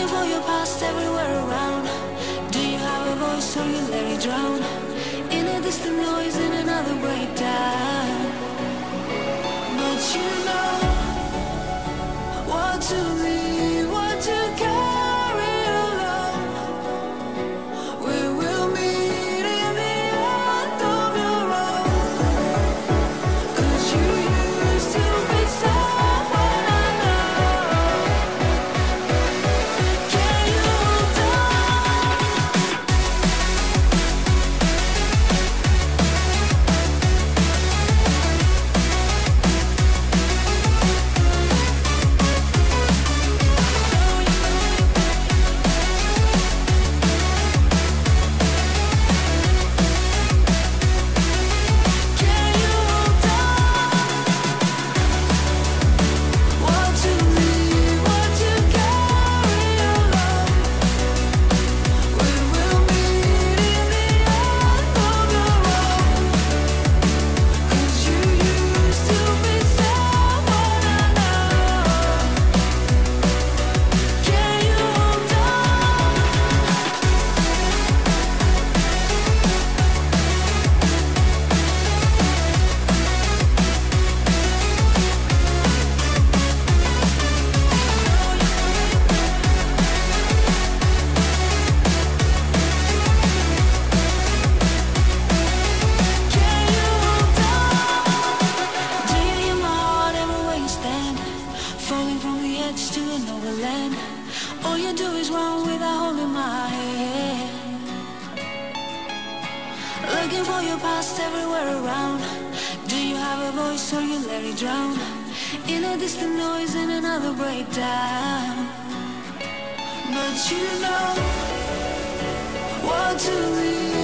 Looking for your past everywhere around. Do you have a voice or you let it drown in a distant noise, in another breakdown? But you know what to leave, what to carry along. We will meet in the end of your road. 'Cause you used to be someone I know. Can you hold on? Can you hold on? What to leave, what to carry along. We will meet in the end of your road. 'Cause you used to be someone I know. Can you hold on? Can you hold on? Do you hear my heart everywhere you stand? Falling from the edge to an overland. All you do is run without holding my hand. Looking for your past everywhere around. Do you have a voice or you let it drown in a distant noise, in another breakdown? But you know what to leave.